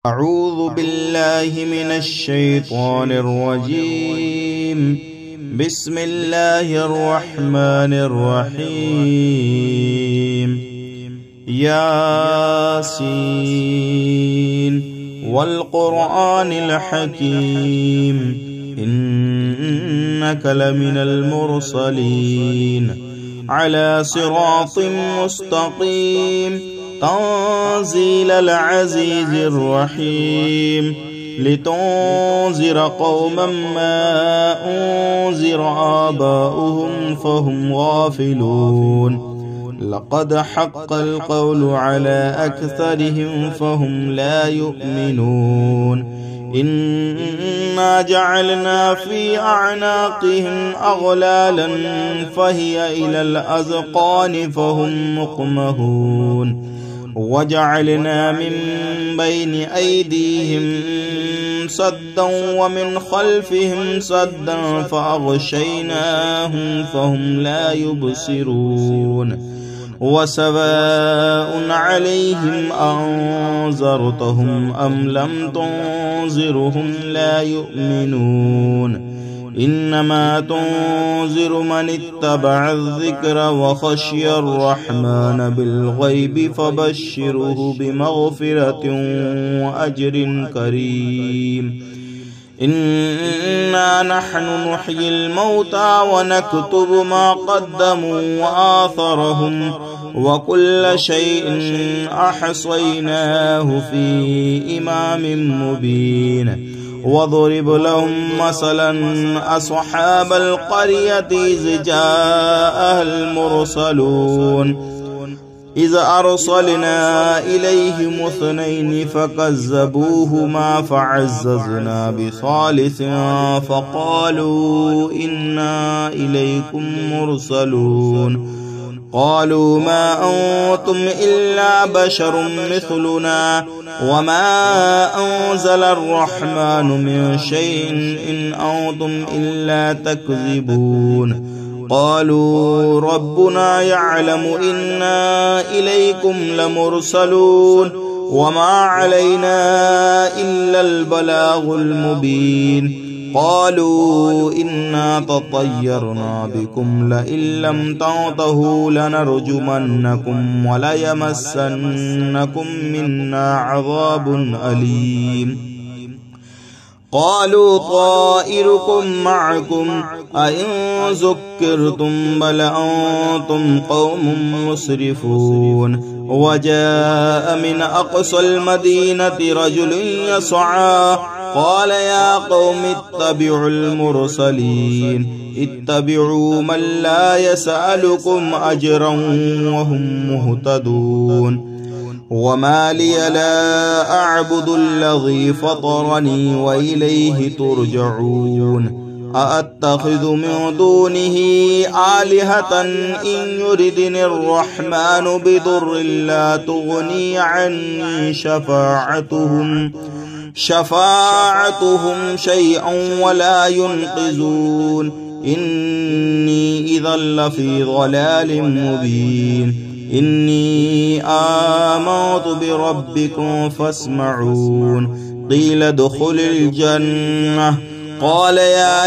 أعوذ بالله من الشيطان الرجيم. بسم الله الرحمن الرحيم. ياسين والقرآن الحكيم إنك لمن المرسلين على صراط مستقيم تنزيل العزيز الرحيم لتنذر قوما ما أنذر آباؤهم فهم غافلون لقد حق القول على أكثرهم فهم لا يؤمنون إنا جعلنا في أعناقهم أغلالا فهي إلى الأذقان فهم مقمحون وجعلنا من بين أيديهم سدا ومن خلفهم سدا فأغشيناهم فهم لا يبصرون وسواء عليهم أنذرتهم أم لم تنذرهم لا يؤمنون إنما تنذر من اتبع الذكر وخشي الرحمن بالغيب فبشره بمغفرة وأجر كريم. إنا نحن نحيي الموتى ونكتب ما قدموا وآثارهم وكل شيء أحصيناه في إمام مبين. واضرب لهم مثلا أصحاب القرية إذ جاءها المرسلون إذ أرسلنا إليهم اثنين فكذبوهما فعززنا بثالث فقالوا إنا إليكم مرسلون قالوا ما أنتم إلا بشر مثلنا وما أنزل الرحمن من شيء إن أنتم إلا تكذبون قالوا ربنا يعلم إنا إليكم لمرسلون وما علينا إلا البلاغ المبين. قالوا إنا تطيرنا بكم لئن لم تنتهوا لنرجمنكم وليمسنكم منا عذاب أليم. قالوا طائركم معكم أئن ذكرتم بل أنتم قوم مسرفون. وجاء من أقصى المدينة رجل يسعى قال يا قوم اتبعوا المرسلين اتبعوا من لا يسألكم أجرا وهم مهتدون. وما لي لا أعبد الذي فطرني وإليه ترجعون. أأتخذ من دونه آلهة إن يردني الرحمن بضر لا تغني عني شفاعتهم شيئا ولا ينقذون. إني إذا لفي ضلال مبين. إني آمنت بربكم فاسمعون. قيل ادخل الجنة قال يا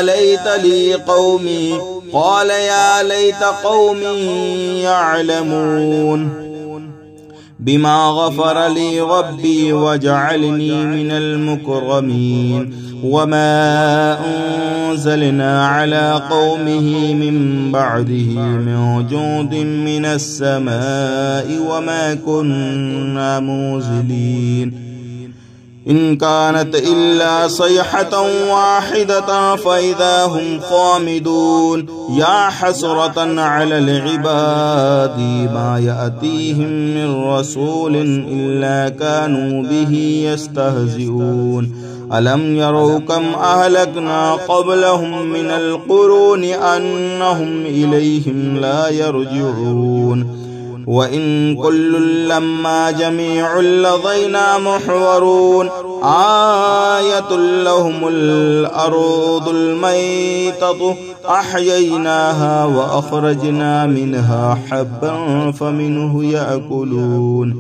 ليت قومي يعلمون بما غفر لي ربي وجعلني من المكرمين. وما أنزلنا على قومه من بعده من جند من السماء وما كنا منزلين. إن كانت إلا صيحة واحدة فإذا هم خامدون. يا حسرة على العباد ما يأتيهم من رسول إلا كانوا به يستهزئون. ألم يروا كم أهلكنا قبلهم من القرون أنهم إليهم لا يرجعون. وإن كل لما جميع لدينا محضرون. آية لهم الأرض الميتة أحييناها وأخرجنا منها حبا فمنه يأكلون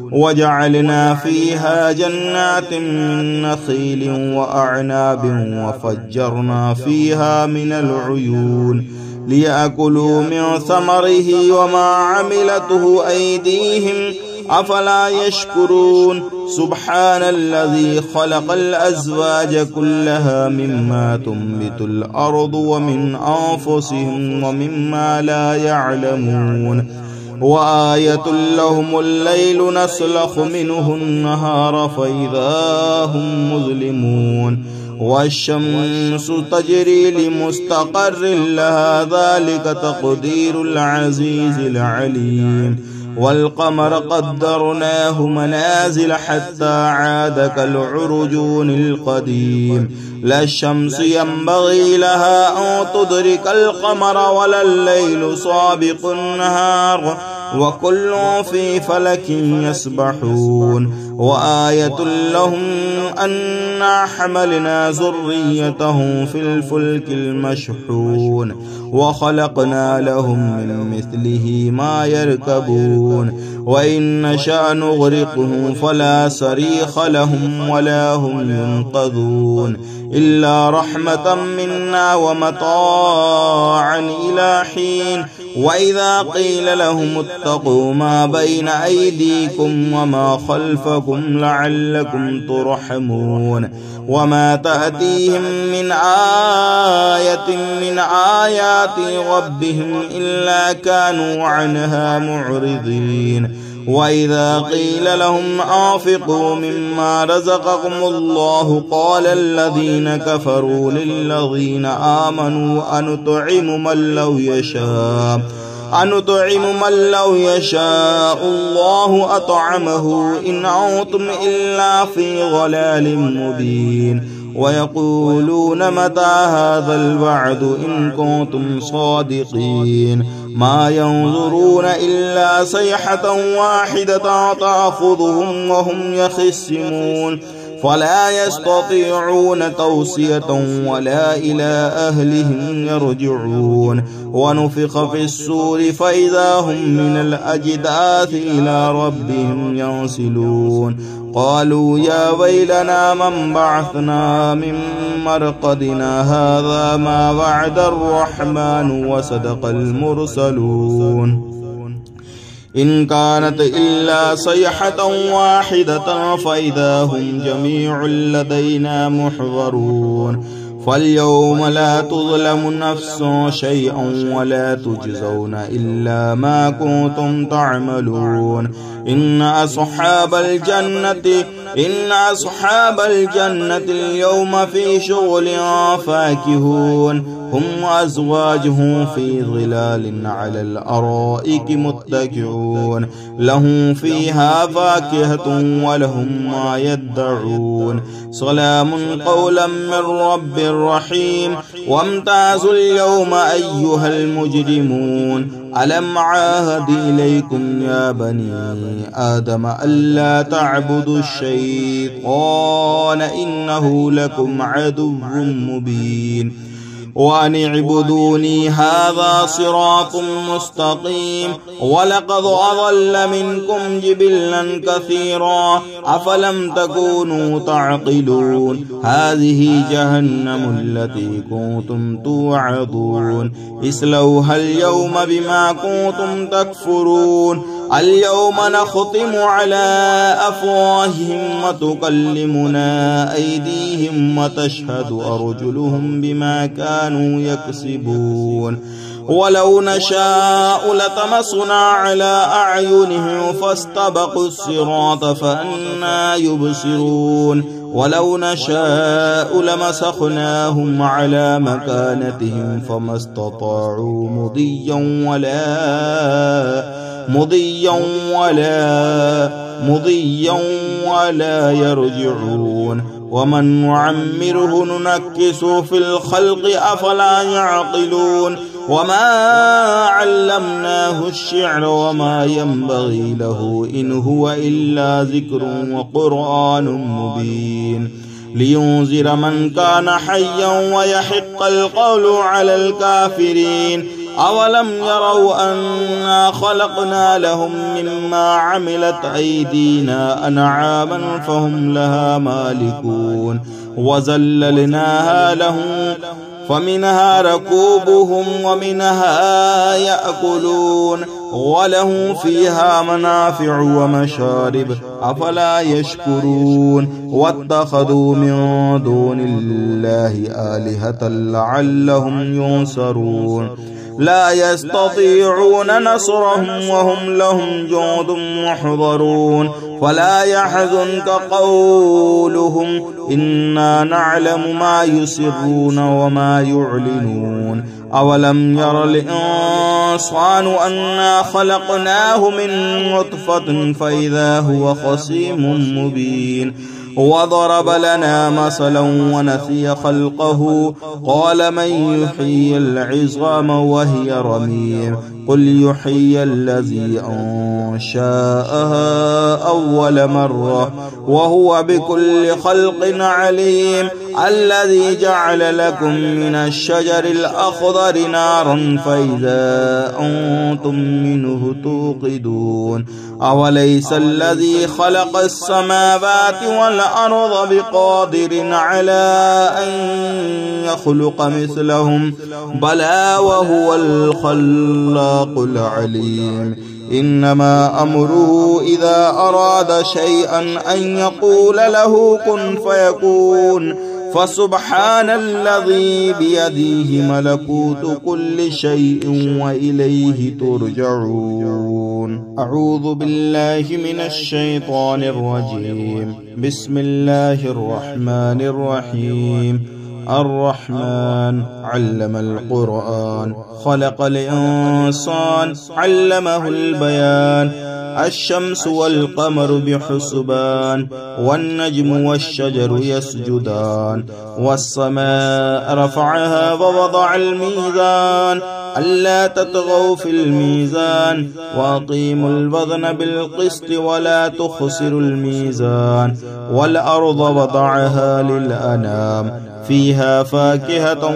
وجعلنا فيها جنات من نخيل وأعناب وفجرنا فيها من العيون ليأكلوا من ثمره وما عملته أيديهم أفلا يشكرون سبحان الذي خلق الأزواج كلها مما تنبت الأرض ومن أنفسهم ومما لا يعلمون وآية لهم الليل نسلخ منه النهار فإذا هم مظلمون والشمس تجري لمستقر لها ذلك تقدير العزيز العليم والقمر قدرناه منازل حتى عاد كالعرجون القديم لا الشمس ينبغي لها أن تدرك القمر ولا الليل سابق النهار وكل في فلك يسبحون وآية لهم أنا حملنا ذريتهم في الفلك المشحون وخلقنا لهم من مثله ما يركبون وإن نشأ نغرقهم فلا صريخ لهم ولا هم ينقذون إلا رحمة منا ومتاعا إلى حين وإذا قيل لهم اتقوا ما بين أيديكم وما خلفكم لعلكم ترحمون وما تأتيهم من آية من آيات ربهم إلا كانوا عنها معرضين وإذا قيل لهم أنفقوا مما رزقكم الله قال الذين كفروا للذين آمنوا أنطعم من لو يشاء الله أطعمه إن أنتم إلا في ضلال مبين ويقولون متى هذا الوعد إن كنتم صادقين ما ينظرون إلا صيحة واحدة تأخذهم وهم يخصمون فلا يستطيعون توصية ولا إلى أهلهم يرجعون ونفخ في الصور فإذا هم من الأجداث إلى ربهم ينسلون قالوا يا ويلنا من بعثنا من مرقدنا هذا ما وعد الرحمن وصدق المرسلون إن كانت إلا صيحة واحدة فإذا هم جميع لدينا محضرون فاليوم لا تظلم نفس شيئا ولا تجزون إلا ما كنتم تعملون إن أصحاب الجنة اليوم في شغل فاكهون هم وأزواجهم في ظلال على الأرائك متكئون لهم فيها فاكهة ولهم ما يدعون سلام قولا من رب رحيم وامتازوا اليوم أيها المجرمون ألم عاهد إليكم يا بني آدم ألا تعبدوا الشيطان إنه لكم عدو مبين وأن اعبدوني هذا صراط مستقيم ولقد أضل منكم جبلا كثيرا أفلم تكونوا تعقلون هذه جهنم التي كنتم توعدون اصلوها اليوم بما كنتم تكفرون اليوم نختم على أفواههم وتكلمنا أيديهم وتشهد أرجلهم بما كانوا يكسبون ولو نشاء لطمسنا على أعينهم فاستبقوا الصراط فأنى يبصرون ولو نشاء لمسخناهم على مكانتهم فما استطاعوا مضيا ولا يرجعون ومن نعمره ننكسه في الخلق أفلا يعقلون وما علمناه الشعر وما ينبغي له إن هو إلا ذكر وقرآن مبين لينذر من كان حيا ويحق القول على الكافرين أولم يروا أنا خلقنا لهم مما عملت أيدينا أنعاما فهم لها مالكون وذللناها لهم فمنها ركوبهم ومنها يأكلون ولهم فيها منافع ومشارب أفلا يشكرون واتخذوا من دون الله آلهة لعلهم ينصرون لا يستطيعون نصرهم وهم لهم جند محضرون فلا يحزنك قولهم إنا نعلم ما يسرون وما يعلنون أولم ير الإنسان أنا خلقناه من نطفة فإذا هو خصيم مبين وضرب لنا مثلا ونسي خلقه قال من يحيي العظام وهي رميم قل يحيي الذي أنشأها أول مرة وهو بكل خلق عليم الذي جعل لكم من الشجر الأخضر نارا فإذا أنتم منه توقدون أوليس الذي خلق السماوات والأرض بقادر على أن يخلق مثلهم بلى وهو الخلاق العليم إنما أمره إذا أراد شيئا أن يقول له كن فيكون فسبحان الذي بيده ملكوت كل شيء وإليه ترجعون أعوذ بالله من الشيطان الرجيم بسم الله الرحمن الرحيم الرحمن علم القرآن خلق الإنسان علمه البيان الشمس والقمر بحسبان والنجم والشجر يسجدان والسماء رفعها ووضع الميزان ألا تطغوا في الميزان وأقيموا الوزن بالقسط ولا تخسروا الميزان والأرض وضعها للأنام فيها فاكهة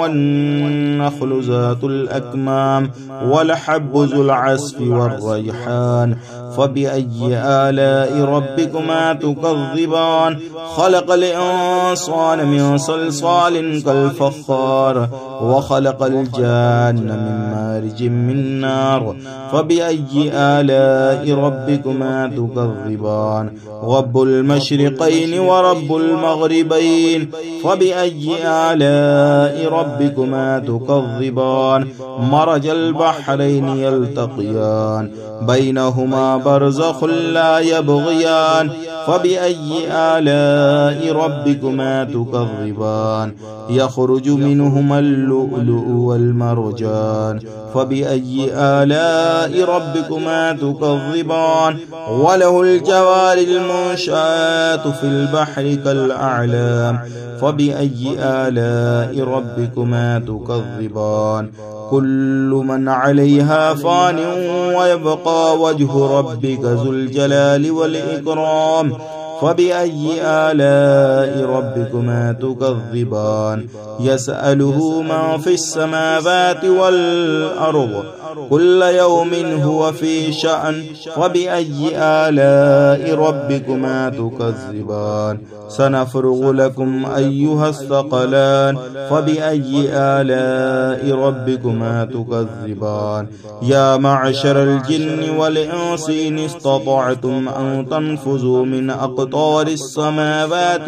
والنخل ذات الأكمام والحب ذو العصف والريحان فبأي آلاء ربكما تكذبان خلق الإنسان من صلصال كالفخار وخلق الجان من مارج من نار فبأي آلاء ربكما تكذبان رب المشرقين ورب المغربين فبأي آلاء ربكما تكذبان مرج البحرين يلتقيان بينهما برزخ لا يبغيان فبأي آلاء ربكما تكذبان يخرج منهما اللؤلؤ والمرجان فبأي آلاء ربكما تكذبان وله الجوار المنشآت في البحر كالأعلام فبأي آلاء ربكما تكذبان كل من عليها فان ويبقى وجه ربك ذو الجلال والإكرام فبأي آلاء ربكما تكذبان يسأله من في السماوات والأرض كل يوم هو في شأن فبأي آلاء ربكما تكذبان سنفرغ لكم أيها الثقلان فبأي آلاء ربكما تكذبان يا معشر الجن والإنس إن استطعتم أن تنفذوا من أقطار السماوات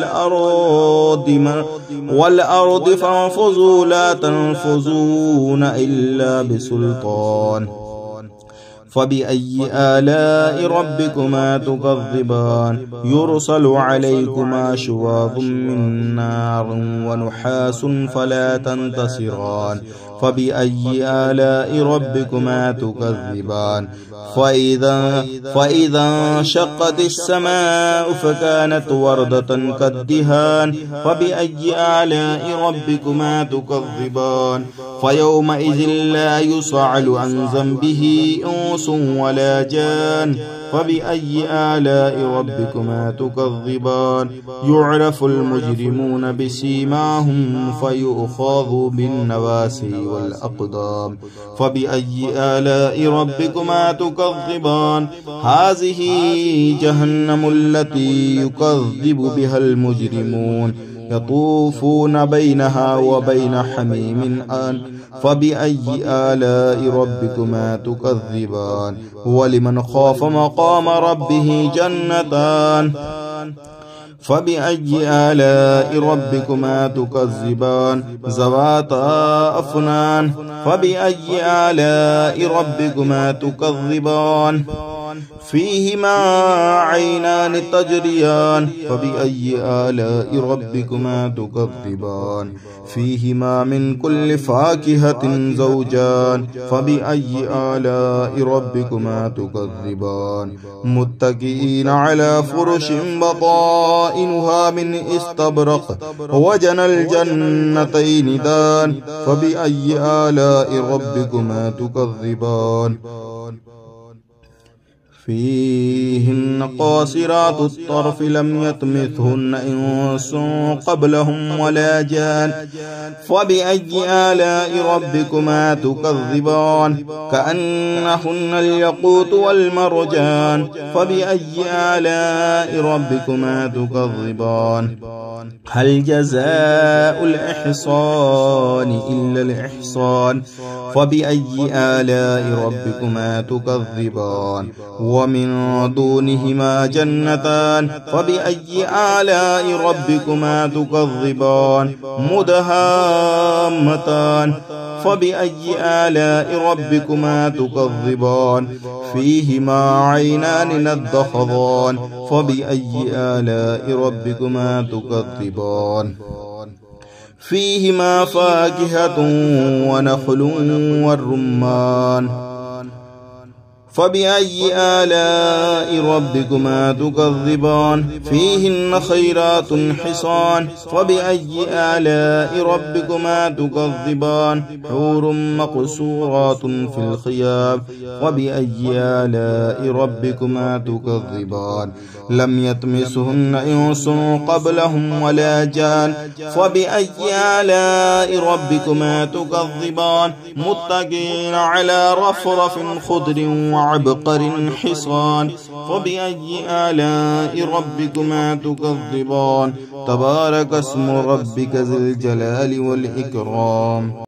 والأرض فانفذوا لا تنفذون إلا بسلطان فبأي آلاء ربكما تكذبان يرسل عليكما شواظ من نار ونحاس فلا تنتصران فبأي آلاء ربكما تكذبان فإذا انشقت السماء فكانت وردة كالدهان فبأي آلاء ربكما تكذبان فيومئذ لا يسأل عن ذنبه إنس ولا جان فبأي آلاء ربكما تكذبان يعرف المجرمون بسيماهم فيؤخذ بالنواسي والأقدام فبأي آلاء ربكما تكذبان هذه جهنم التي يكذب بها المجرمون يطوفون بينها وبين حميم آن فبأي آلاء ربكما تكذبان ولمن خاف مقام ربه جنتان فبأي آلاء ربكما تكذبان ذواتا أفنان فبأي آلاء ربكما تكذبان فيهما عينان تجريان فبأي آلاء ربكما تكذبان فيهما من كل فاكهة زوجان فبأي آلاء ربكما تكذبان متكئين على فرش بطائنها من استبرق وجنى الجنتين دان فبأي آلاء ربكما تكذبان فيهن قاصرات الطرف لم يطمثهن إنس قبلهم ولا جان فبأي آلاء ربكما تكذبان كأنهن الياقوت والمرجان فبأي آلاء ربكما تكذبان هل جزاء الإحسان إلا الإحسان فبأي آلاء ربكما تكذبان ومن دونهما جنتان فبأي آلاء ربكما تكذبان مدهامتان فبأي آلاء ربكما تكذبان فيهما عينان نضخضان فبأي آلاء ربكما تكذبان فيهما فاكهة ونخل والرمان فبأي آلاء ربكما تكذبان فيهن خيرات حصان فبأي آلاء ربكما تكذبان حور مقصورات في الخيام وبأي آلاء ربكما تكذبان لم يطمسهن إنس قبلهم ولا جان فبأي آلاء ربكما تكذبان متكئين على رفرف خضر وعبقر حصان فبأي آلاء ربكما تكذبان تبارك اسم ربك ذي الجلال والإكرام.